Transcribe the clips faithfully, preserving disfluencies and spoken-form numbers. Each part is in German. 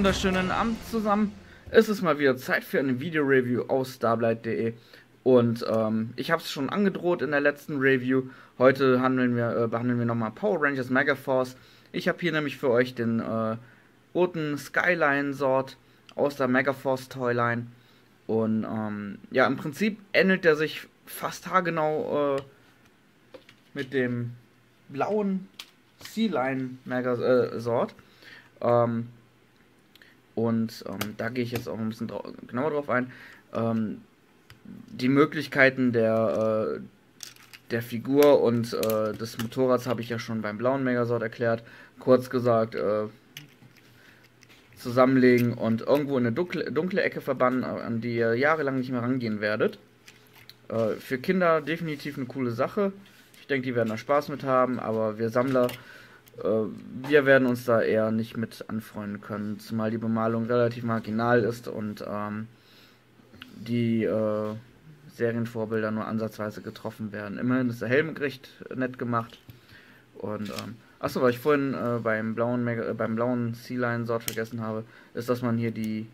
wunderschönen Abend zusammen. Es ist mal wieder Zeit für eine Video-Review aus Starblight punkt de und ähm, ich habe es schon angedroht in der letzten Review. Heute handeln wir, äh, behandeln wir nochmal Power Rangers Megaforce. Ich habe hier nämlich für euch den äh, roten Skyline-Sort aus der Megaforce Toyline und ähm, ja, im Prinzip ähnelt er sich fast haargenau äh, mit dem blauen Sea-Line Megasort. Ähm, und ähm, da gehe ich jetzt auch ein bisschen drau genauer drauf ein. Ähm, die Möglichkeiten der, äh, der Figur und äh, des Motorrads habe ich ja schon beim blauen Megasort erklärt. Kurz gesagt, äh, zusammenlegen und irgendwo in eine dunkle, dunkle Ecke verbannen, an die ihr jahrelang nicht mehr rangehen werdet. Äh, für Kinder definitiv eine coole Sache. Ich denke, die werden da Spaß mit haben, aber wir Sammler, äh, wir werden uns da eher nicht mit anfreunden können, zumal die Bemalung relativ marginal ist und ähm, die äh, Serienvorbilder nur ansatzweise getroffen werden. Immerhin ist der Helm recht nett gemacht. Und ähm, achso, was ich vorhin äh, beim blauen Mega, äh, beim blauen Sea-Line-Sort vergessen habe, ist, dass man hier die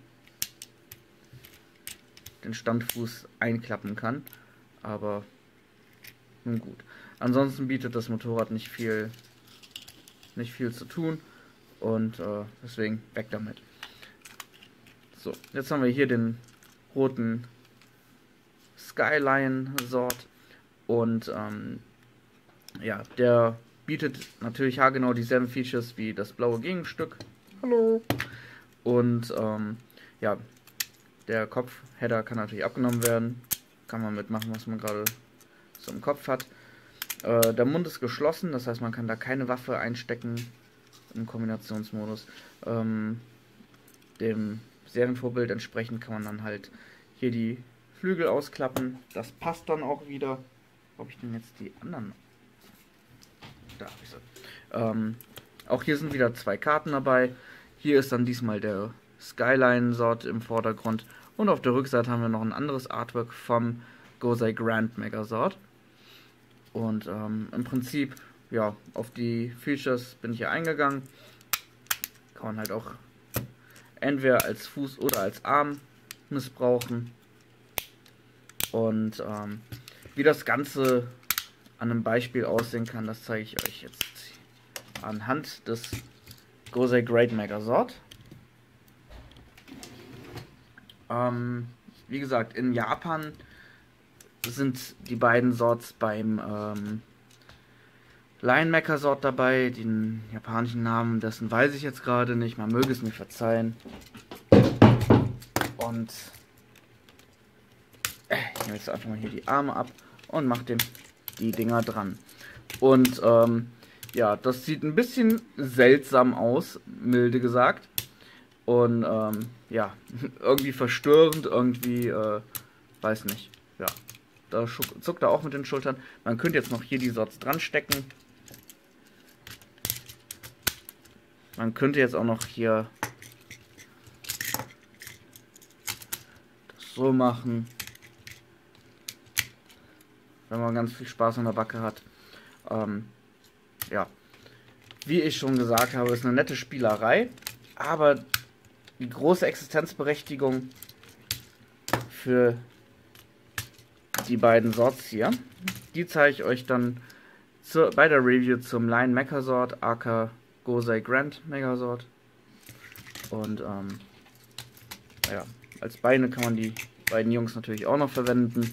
den Standfuß einklappen kann. Aber nun gut. Ansonsten bietet das Motorrad nicht viel nicht viel zu tun und äh, deswegen weg damit. So, jetzt haben wir hier den roten Skyline-Sort und ähm, ja, der bietet natürlich haargenau dieselben Features wie das blaue Gegenstück. Hallo! Und ähm, ja, der Kopfheader kann natürlich abgenommen werden. Kann man mitmachen, was man gerade so im Kopf hat. Äh, der Mund ist geschlossen, das heißt, man kann da keine Waffe einstecken im Kombinationsmodus. Ähm, dem Serienvorbild entsprechend kann man dann halt hier die Flügel ausklappen. Das passt dann auch wieder. Wo habe ich denn jetzt die anderen? Da habe ich sie. Ähm, auch hier sind wieder zwei Karten dabei. Hier ist dann diesmal der Skyline-Sort im Vordergrund. Und auf der Rückseite haben wir noch ein anderes Artwork vom Gosei Grand Megasort. Und ähm, im Prinzip, ja, auf die Features bin ich hier eingegangen. Kann man halt auch entweder als Fuß oder als Arm missbrauchen. Und ähm, wie das Ganze an einem Beispiel aussehen kann, das zeige ich euch jetzt anhand des Gosei Great Megasort. Ähm, wie gesagt, in Japan sind die beiden Sorts beim ähm, Line Megasort dabei. Den japanischen Namen, dessen weiß ich jetzt gerade nicht. Man möge es mir verzeihen. Und äh, ich nehme jetzt einfach mal hier die Arme ab und mache dem die Dinger dran. Und ähm, ja, das sieht ein bisschen seltsam aus, milde gesagt. Und ähm, ja, irgendwie verstörend, irgendwie, äh, weiß nicht. Ja, da zuckt er auch mit den Schultern. Man könnte jetzt noch hier die Sorts dran stecken. Man könnte jetzt auch noch hier das so machen, wenn man ganz viel Spaß an der Backe hat. Ähm, ja, wie ich schon gesagt habe, ist eine nette Spielerei, aber die große Existenzberechtigung für die beiden Sorts hier, die zeige ich euch dann zu, bei der Review zum Line Megasort, aka Gosei Grand Megasort. Und ähm, ja, als Beine kann man die beiden Jungs natürlich auch noch verwenden.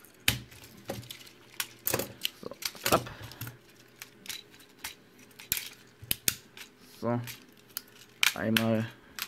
So, ab. So, einmal.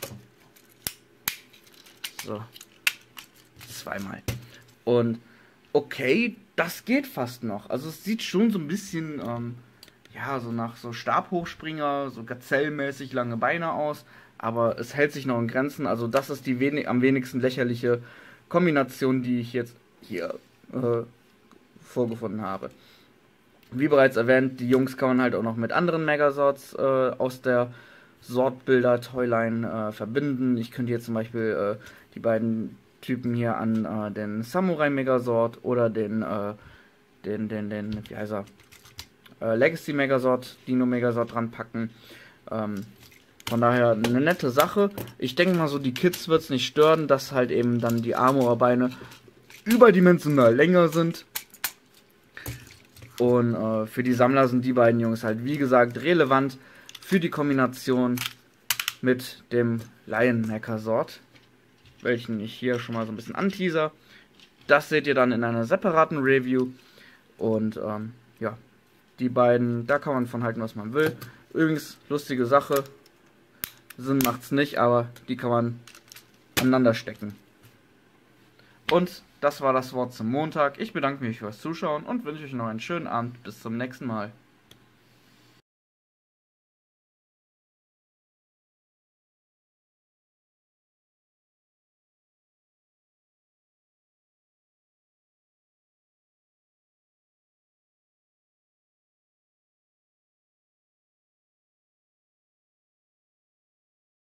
So, zweimal. Und okay, das geht fast noch. Also es sieht schon so ein bisschen, ähm, ja, so nach so Stabhochspringer, so gazellenmäßig lange Beine aus. Aber es hält sich noch in Grenzen. Also das ist die wenig, am wenigsten lächerliche Kombination, die ich jetzt hier äh, vorgefunden habe. Wie bereits erwähnt, die Jungs kann man halt auch noch mit anderen Megasorts äh, aus der Sortbilder Toyline äh, verbinden. Ich könnte jetzt zum Beispiel äh, die beiden Typen hier an äh, den Samurai Megasort oder den, äh, den, den, den, wie heißt er, äh, Legacy Megasort, Dino Megasort dran packen. Ähm, Von daher eine nette Sache. Ich denke mal so, die Kids wird es nicht stören, dass halt eben dann die Armor-Beine überdimensional länger sind. Und äh, für die Sammler sind die beiden Jungs halt, wie gesagt, relevant für die Kombination mit dem Lion Mecha Sword, welchen ich hier schon mal so ein bisschen anteaser. Das seht ihr dann in einer separaten Review. Und ähm, ja, die beiden, da kann man von halten, was man will. Übrigens, lustige Sache, Sinn macht's nicht, aber die kann man aneinander stecken. Und das war das Wort zum Montag. Ich bedanke mich fürs Zuschauen und wünsche euch noch einen schönen Abend. Bis zum nächsten Mal.